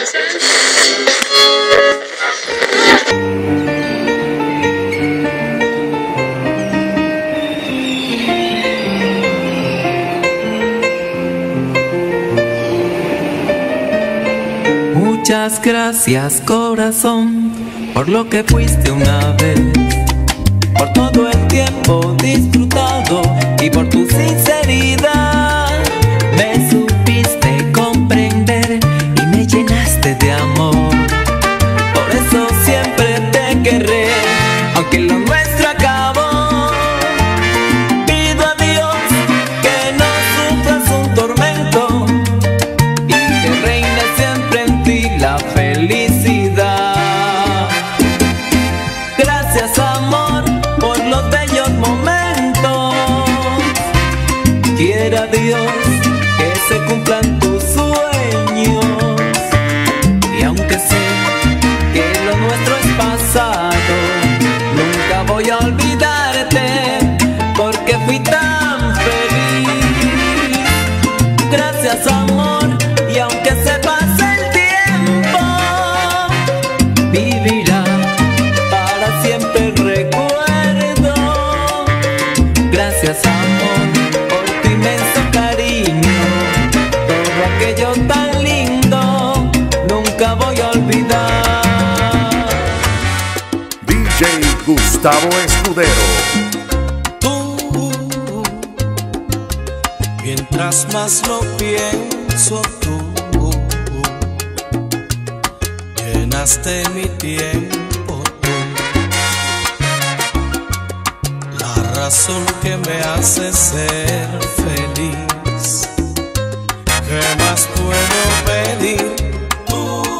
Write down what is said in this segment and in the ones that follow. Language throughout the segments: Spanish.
Muchas gracias, corazón, por lo que fuiste una vez, por todo el tiempo disfrutado y por tu sinceridad. Me supiste comprender y me llenaste de amor. Por eso siempre te querré, aunque lo nuestro acabó. Pido a Dios que no sufras un tormento y que reine siempre en ti la felicidad. Gracias, amor, por los bellos momentos. Quiera Dios que se cumplan tus sueños. Y aunque sé que lo nuestro es pasado, nunca voy a olvidarte, porque fui tan feliz. Gracias, amor, y aunque se pase el tiempo, vivirá para siempre el recuerdo. Gracias, amor, por tu inmenso cariño. Todo aquello tan lindo nunca voy a olvidar. DJ Gustavo Escudero. Tú, mientras más lo pienso, tú llenaste mi tiempo, tú, la razón que me hace ser feliz. ¿Qué más puedo pedir? Tú,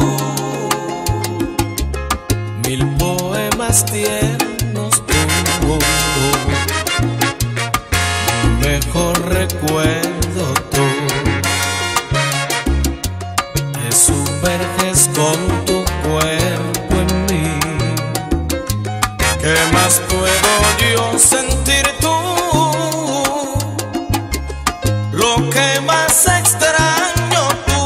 mil poemas tiernos, tú, mi mejor recuerdo, tú, te sumerges con tu cuerpo en mí. ¿Qué más puedo yo sentir, tú? Lo que más extraño, tú,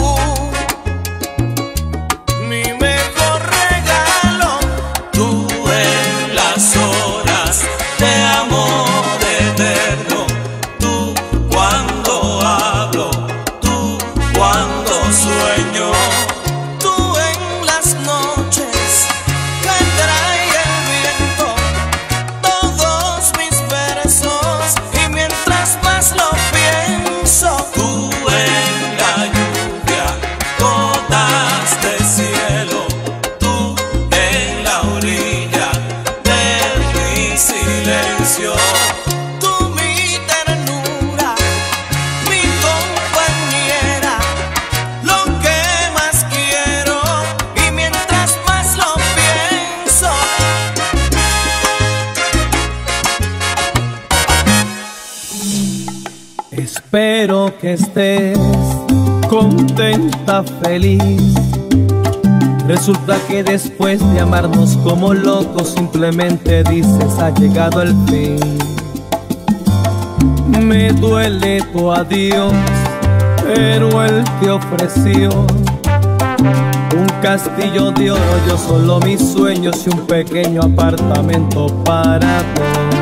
mi mejor regalo, tú en las horas de amor eterno, tú cuando hablo, tú cuando sueño, tú en las noches que trae el viento todos mis versos, y mientras más lo pienso, tú en la lluvia, gotas de cielo, tú en la orilla de mi silencio, tú mi ternura, mi compañera, lo que más quiero, y mientras más lo pienso. Espero que estés contenta, feliz. Resulta que después de amarnos como locos, simplemente dices ha llegado el fin. Me duele tu adiós, pero él te ofreció un castillo de oro, yo solo mis sueños y un pequeño apartamento para dos.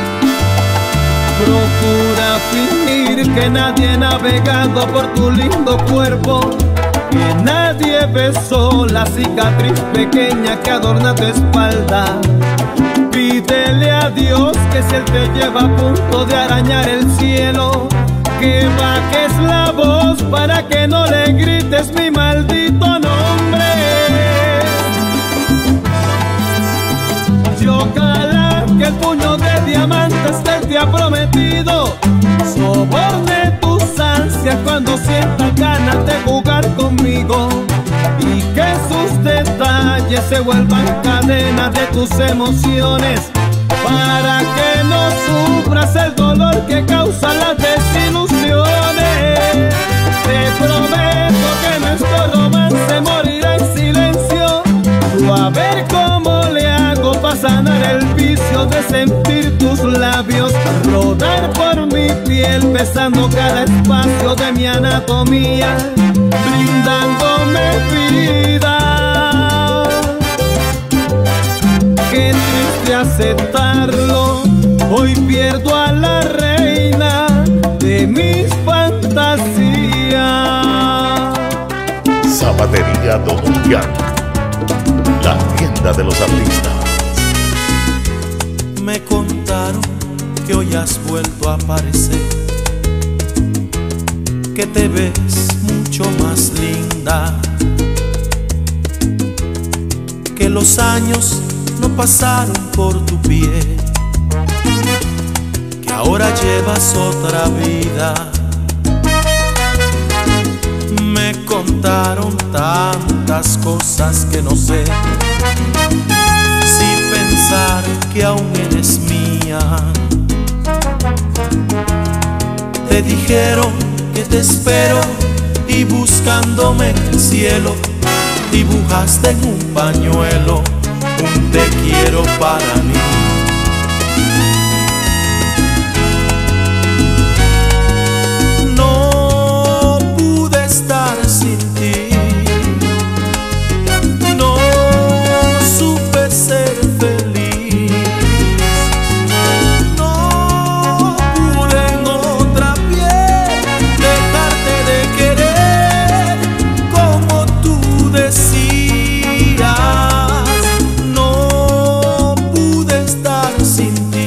Procura fingir que nadie ha navegado por tu lindo cuerpo, que nadie besó la cicatriz pequeña que adorna tu espalda. Pídele a Dios que si él te lleva a punto de arañar el cielo, que bajes la voz para que no le grites mi maldito nombre. Y ojalá que el puño de diamantes que él te ha prometido soborne tus ansias cuando sientas ganas de jugar conmigo, y que sus detalles se vuelvan cadena de tus emociones, para que no sufras el dolor que causa las desilusiones. Te prometo que nuestro romance morirá en silencio, tú a ver cómo le hago para sanar el vicio de sentir tus labios rodar por mi piel, besando cada espacio de mi anatomía, brindándome vida. aceptarlo. Hoy pierdo a la reina de mis fantasías. Zapatería Dominican, la tienda de los artistas. Me contaron que hoy has vuelto a aparecer, que te ves mucho más linda, que los años no pasaron por tu piel, que ahora llevas otra vida. Me contaron tantas cosas que no sé si pensar que aún eres mía. Te dijeron que te espero y buscándome en el cielo dibujaste en un pañuelo un te quiero para mí. No pude estar sin ti, no supe ser feliz, no pude en otra piel dejarte de querer como tú decías. No pude estar sin ti,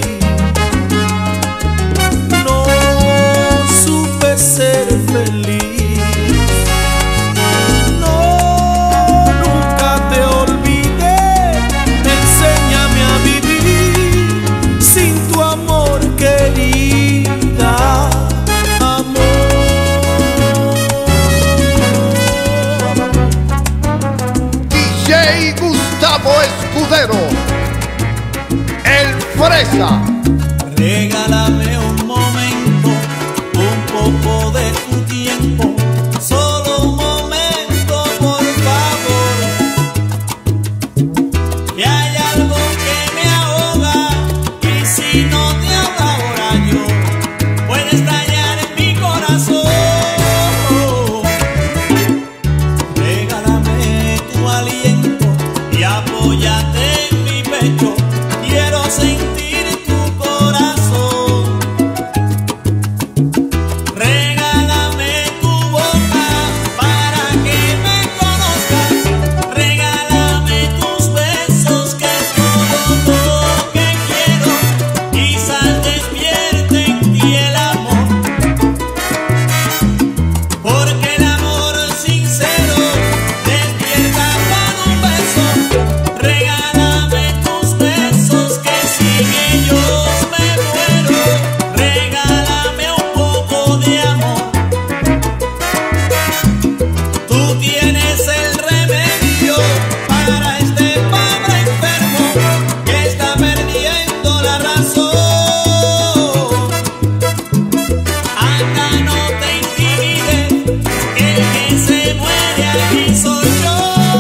no supe ser feliz, no, nunca te olvidé. Enséñame a vivir sin tu amor, querida, amor. DJ Gustavo Escudero, el Fresa. Regálame un momento, un poco de tu tiempo, solo un momento, por favor. Que hay algo que me ahoga y si no te ahoga ahora yo, puede estallar en mi corazón. Regálame tu aliento y apóyate en mi pecho. Quiero sentir tu corazón. Regálame tu boca para que me conozcas. Regálame tus besos, que es todo lo que quiero. Quizás despierte en ti el amor, porque el amor sincero despierta con un beso. Regálame tus besos, que sin ellos me muero. Regálame un poco de amor. Tú tienes el remedio para este pobre enfermo que está perdiendo la razón. Anda, no te intimides, que el que se muere aquí soy yo.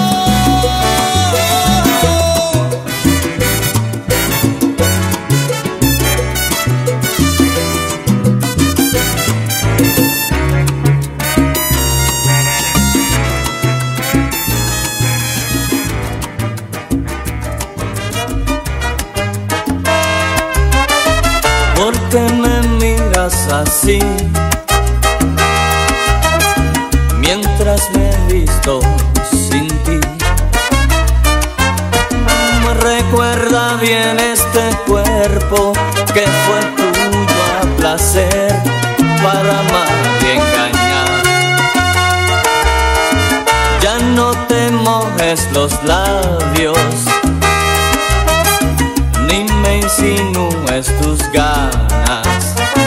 ¿Por qué me miras así? Mientras me he visto sin ti, me recuerda bien este cuerpo que fue tuyo a placer para amar y engañar. Ya no te mojes los labios, ni me insinúes tus ganas.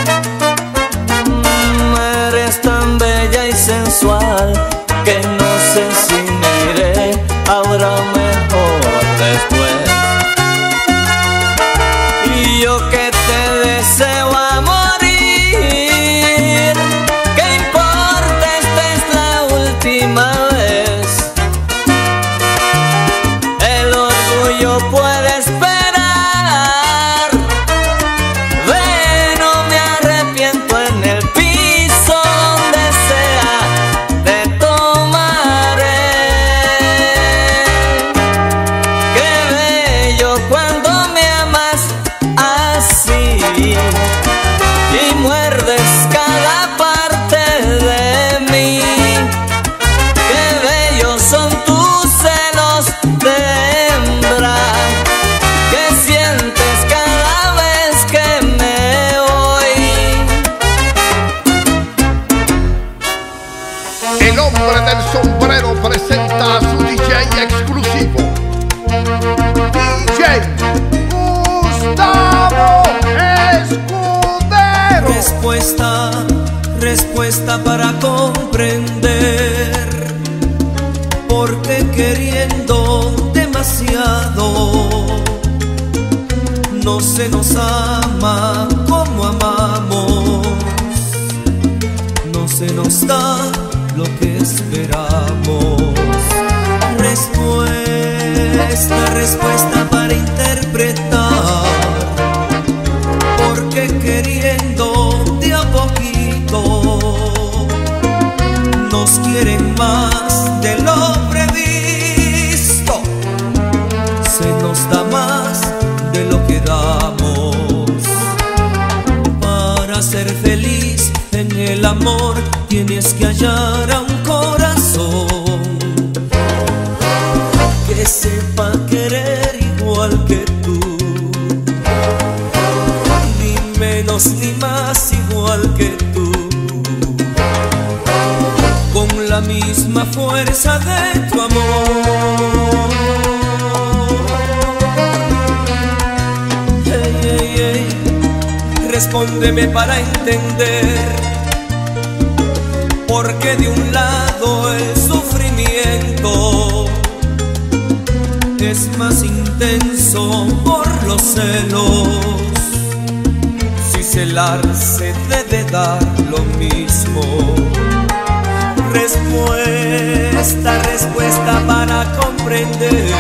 Eres tan bella y sensual que no sé si me iré ahora o mejor después. Y yo que te deseo a morir, ¿qué importa? Esta es la última vez. El orgullo puede esperar. Ven, no me arrepiento en el piso donde sea. De todo porque queriendo demasiado no se nos ama como amamos, no se nos da lo que esperamos. Respuesta para interpretar, porque queriendo de a poquito nos quieren más de lo previsto, se nos da más de lo que damos. Para ser feliz en el amor tienes que hallar a un corazón que sepa querer igual que tú, ni menos ni más igual que tú, con la misma fuerza de tu amor. Hey, hey, hey. Respóndeme para entender, porque de un lado el sufrimiento es más intenso por los celos. Si celar se debe dar lo mismo. Respuesta para comprender,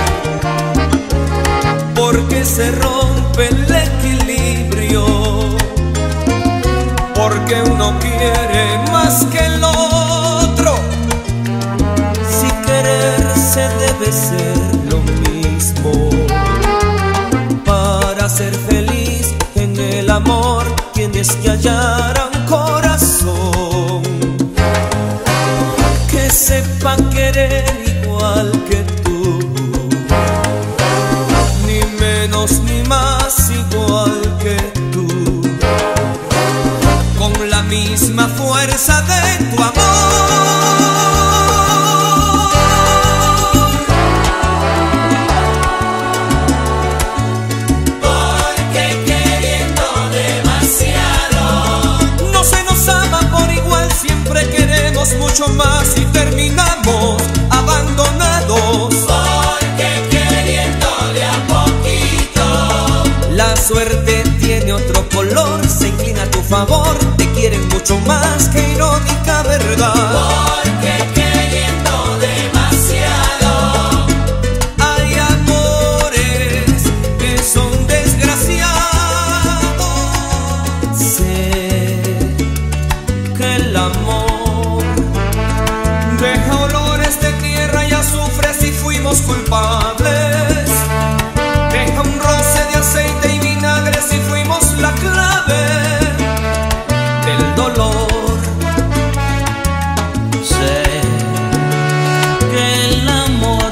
porque se rompe el equilibrio, porque uno quiere más que el otro. Si quererse debe ser lo mismo. Para ser feliz en el amor tienes que hallar a un corazón que sepa querer igual que tú, ni menos ni más igual que tú, con la misma fuerza de tu amor. Mucho más y terminamos abandonados, porque queriendo de a poquito la suerte tiene otro color, se inclina a tu favor, te quieren mucho más, que irónica verdad. Porque queriendo demasiado hay amores que son desgraciados. Sé que el amor deja olores de tierra y azufre si fuimos culpables, deja un roce de aceite y vinagre si fuimos la clave del dolor. Sé que el amor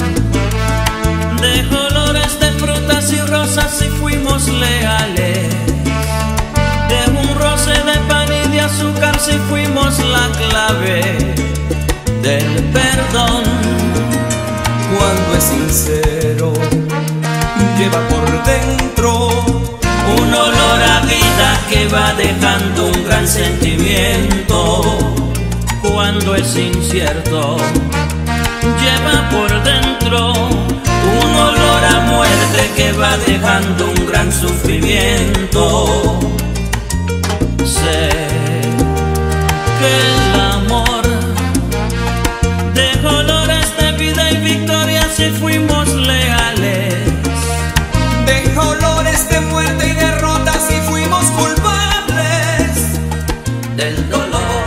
deja olores de frutas y rosas si fuimos leales, deja un roce de pan y de azúcar si fuimos la clave del perdón. Cuando es sincero, lleva por dentro un olor a vida que va dejando un gran sentimiento. Cuando es incierto, lleva por dentro un olor a muerte que va dejando un gran sufrimiento. Sé que el amor deja olores de vida y victoria si fuimos leales, deja olores de muerte y derrota si fuimos culpables del dolor.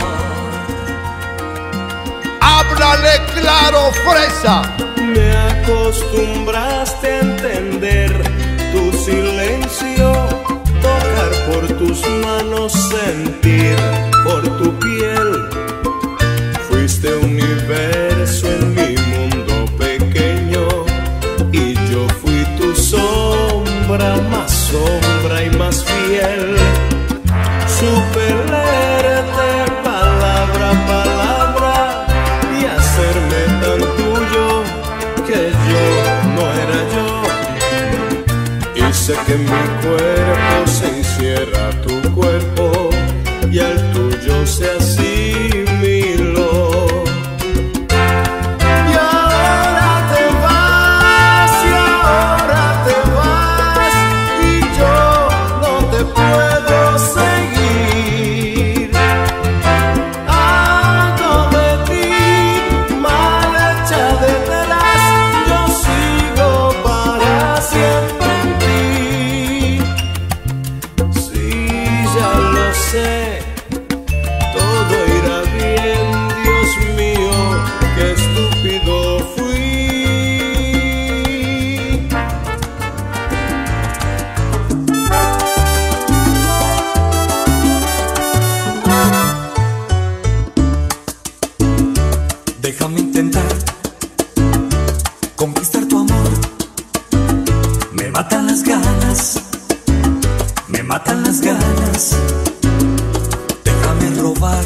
Háblale claro, fresa. Me acostumbraste a entender tu silencio, tocar por tus manos, sentir por tu piel. Fuiste universo en mi mundo pequeño y yo fui tu sombra, más sombra y más fiel. Supe leerte palabra a palabra y hacerme tan tuyo que yo no era yo. Hice que mi cuerpo se hiciera tu cuerpo y al tuyo se asimiló. Y ahora conquistar tu amor. Me matan las ganas, me matan las ganas. Déjame robar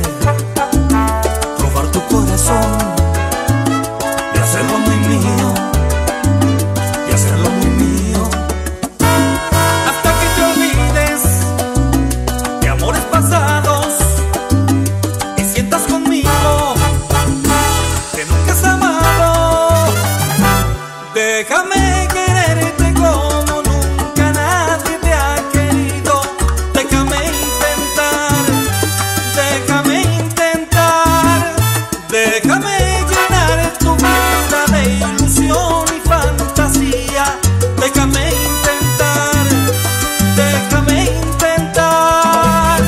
tu corazón y hacerlo muy mío, y hacerlo muy mío. Hasta que te olvides de amores pasados y sientas conmigo que nunca has amado. Déjame quererte como nunca nadie te ha querido. Déjame intentar, déjame intentar. Déjame llenar tu vida de ilusión y fantasía. Déjame intentar, déjame intentar.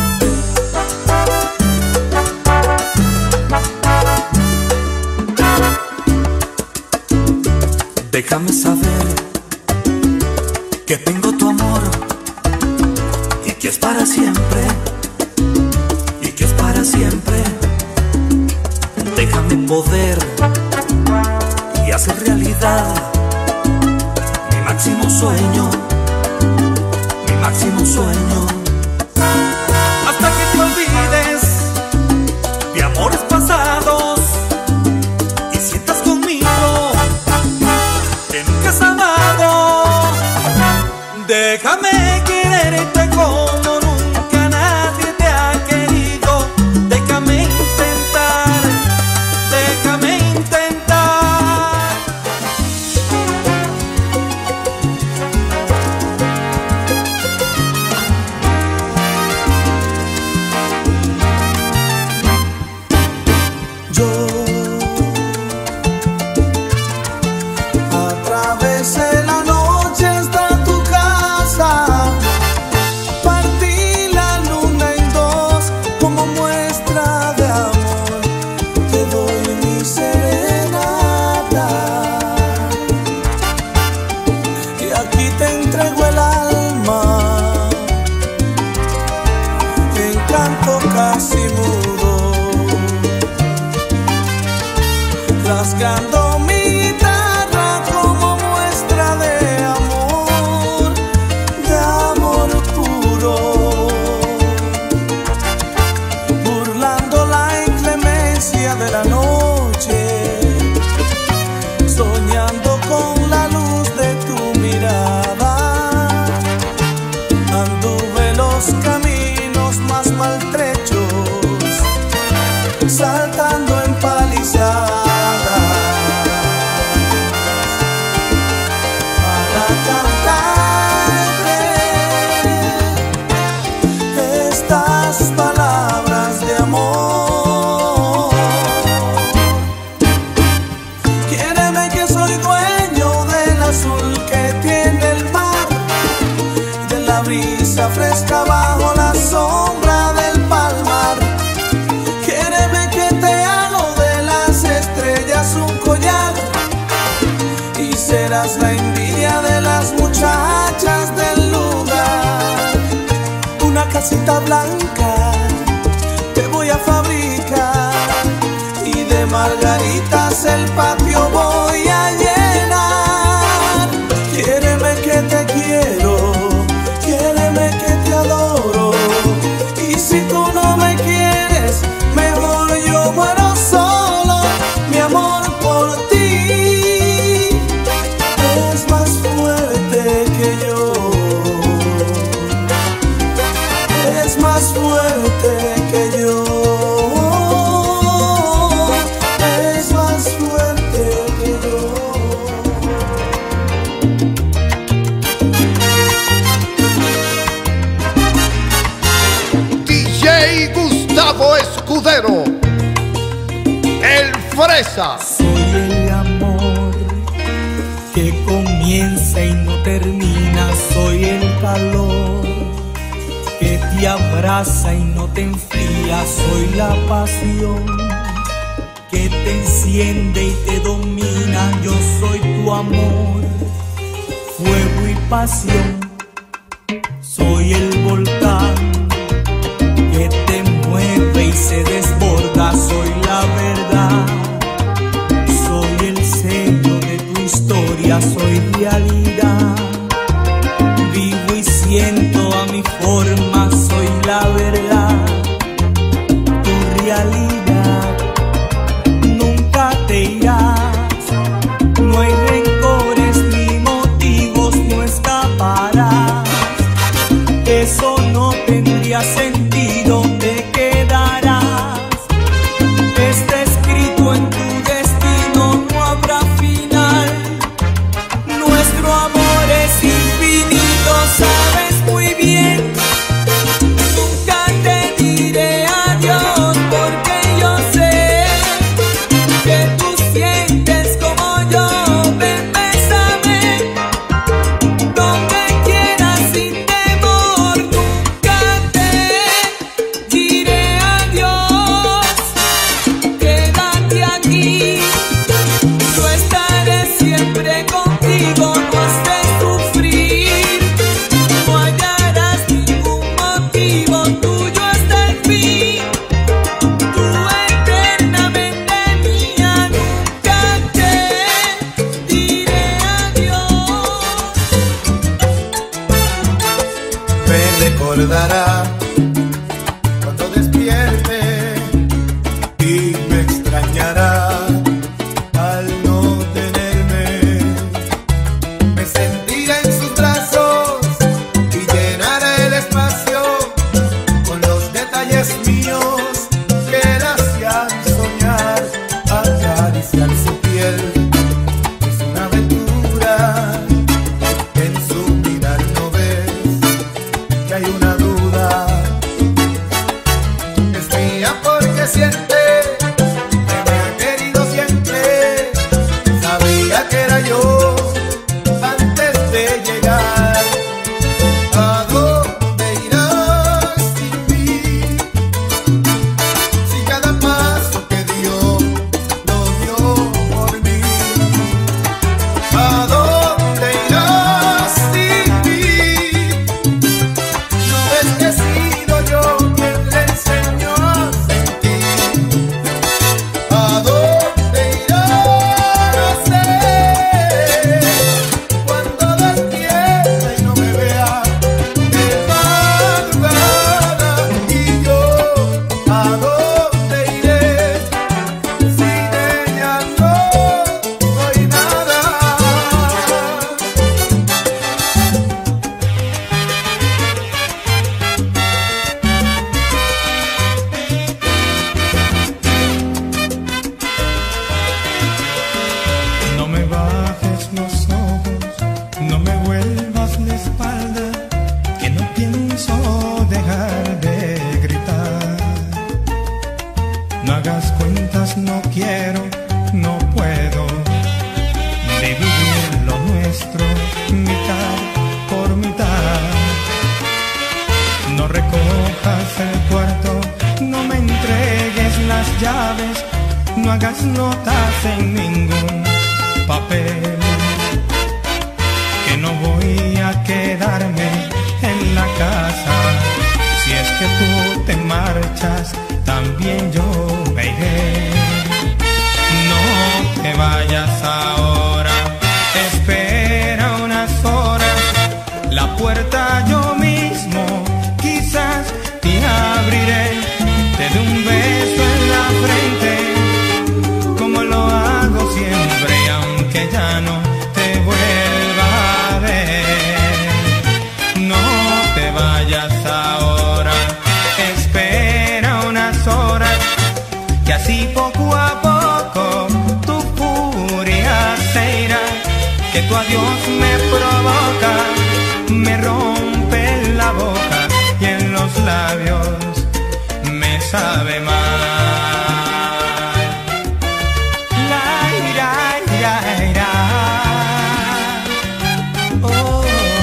Déjame saber que tengo tu amor y que es para siempre, y que es para siempre. Déjame poder y hacer realidad mi máximo sueño, mi máximo sueño. Hasta que te olvides de amores pasados y sientas conmigo que nunca has amado. Déjame quererte como nunca nadie te ha querido. Déjame intentar, déjame intentar. Yo atravesé la noche hasta tu casa, partí la luna en dos como muestra de amor. Te doy mi serenata y aquí te entrego el alma, en canto casi mudo, rasgando mi guitarra como muestra de amor puro, burlando la inclemencia de la noche, soñando con la luz de tu mirada. Anduve los caminos más maltrechos, saltando en palizadas para cantarte estas palabras de amor. Quiéreme que soy dueño del azul que tiene el mar, de la brisa fresca bajo la sombra del palmar. Quiéreme que te hago de las estrellas un collar y serás la envidia de las muchachas del lugar. Una casita blanca te voy a fabricar y de margaritas el patio voy a llenar. Quiéreme que te quiero, quiéreme que te adoro, y si tú no me quieres, mejor yo muero solo. Mi amor por ti es más fuerte que yo, es más fuerte que yo, es más fuerte que yo. DJ Gustavo Escudero, el Fresa. Soy el amor que comienza y no termina. Soy el calor que te abraza y no te enfría. Soy la pasión que te enciende y te domina. Yo soy tu amor, fuego y pasión. Soy el volcán que te mueve y se desborda. Soy la verdad, soy el sello de tu ya soy realidad. Vivo y siento a mi forma, soy la verdad. Tu realidad, nunca te irás. No hay rencores ni motivos, no escaparás. Eso no tendría sentido, te quedarás. Está escrito en tu destino, no habrá final. Nuestro amor es infinito, sabes muy bien. Nunca te diré adiós porque yo sé que tú sientes como yo. Ven, bésame, donde quieras sin temor. Nunca te diré adiós. Quédate aquí, yo estaré siempre contigo. No has de sufrir, no hallarás ningún motivo. Tuyo hasta el fin, tú eternamente mía. Nunca te diré adiós. Me recordará cuando despierte y me extrañará al no tenerme. Me sentirá en sus brazos y llenará el espacio con los detalles míos que la hacían soñar. Acariciar su piel es una aventura. En su mirar no ves que hay una duda. Es mía porque siente que me ha querido siempre. Sabía que era yo antes de llegar. ¿A dónde irás sin mí? Si cada paso que dio lo dio por mí. ¿A dónde irás sin mí? No ves que he sido yo quien le enseñó a sentir. ¿A dónde irás cuando despierta y no me vea de madrugada? Y yo, ¿a dónde iré? Sin ella no soy nada. No me bajes los ojos, no me vuelvas la espalda, que no pienso dejar de gritar. No hagas cuentas, no quiero, no puedo de vivir lo nuestro mitad por mitad. No recojas el cuarto, no me entregues las llaves, no hagas notas en ningún papel, que no voy a quedarme en la casa. Si es que tú te marchas, también yo me iré. No te vayas ahora, espera unas horas. La puerta yo mismo quizás te abriré. Te doy un beso en la frente, como lo hago siempre, aunque ya no te vuelva a ver. No te vayas ahora, espera unas horas, que así poco a poco tu furia se irá. Que tu adiós me provoca, me rompe la boca y en los labios me sabe mal. La ira, ira, ira. Oh.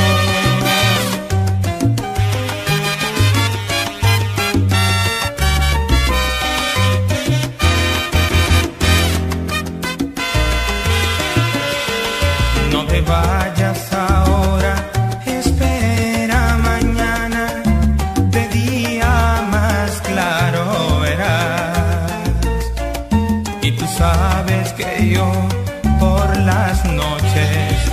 No te vayas ahora, espera mañana, de día más claro verás. Y tú sabes que yo por las noches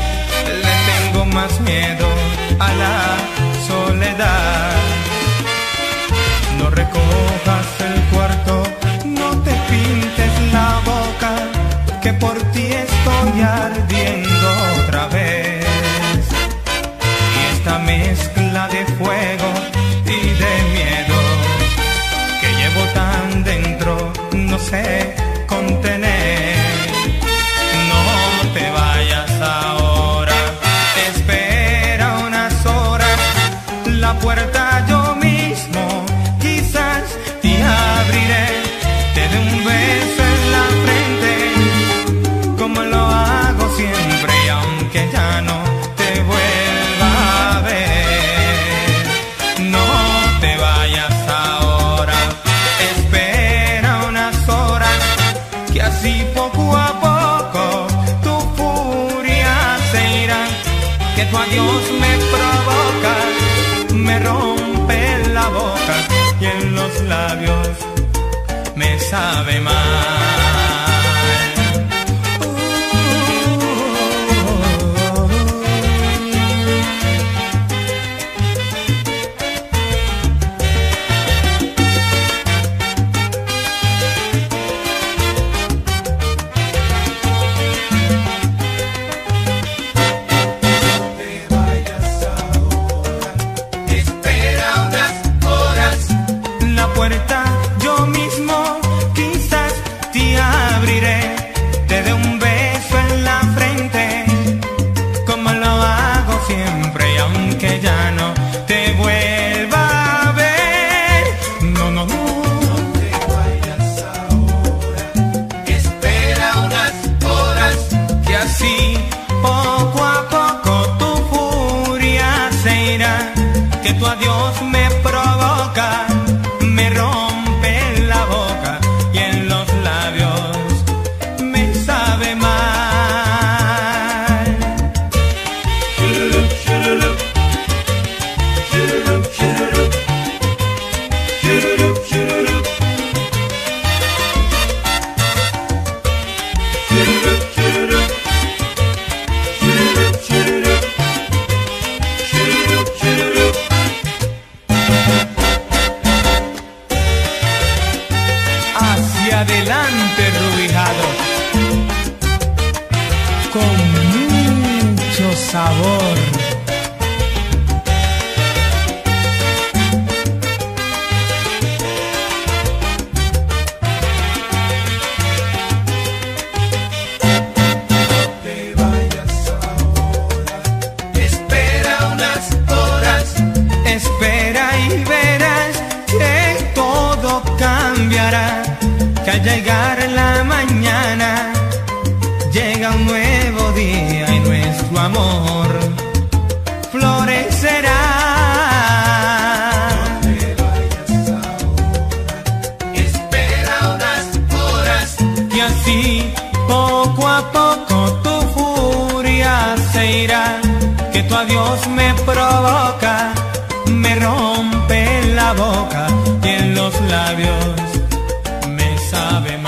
más miedo a la soledad. No recojas el cuarto, no te pintes la boca, que por ti estoy ardiendo otra vez. Y esta mezcla de fuego y de miedo que llevo tan dentro no sé contener. No te vayas ahora, espera unas horas, la puerta yo mismo quizás te abriré, te dé un beso en la frente, como lo hago siempre, y aunque ya no te vuelva a ver, no te vayas ahora, espera unas horas, que así poco a poco tu furia se irá, que tu adiós me provoca, me rompe la boca y en los labios me sabe mal. Yo mismo quizás te abriré, te dé un beso en la frente, como lo hago siempre, y aunque ya no te vuelva a ver, no, no, no, no te vayas ahora, espera unas horas, que así poco a poco tu furia se irá, que tu adiós me provoca, me rompe la boca y en los labios me sabe mal. Hacia adelante, Rubijado, con mucho sabor. Te vayas ahora, espera unas horas, espera y verás que todo cambiará, que al llegar la mañana llega un nuevo día y nuestro amor florecerá. No te vayas ahora, espera unas horas, y así poco a poco tu furia se irá, que tu adiós me provoca, me rompe la boca y en los labios me sabe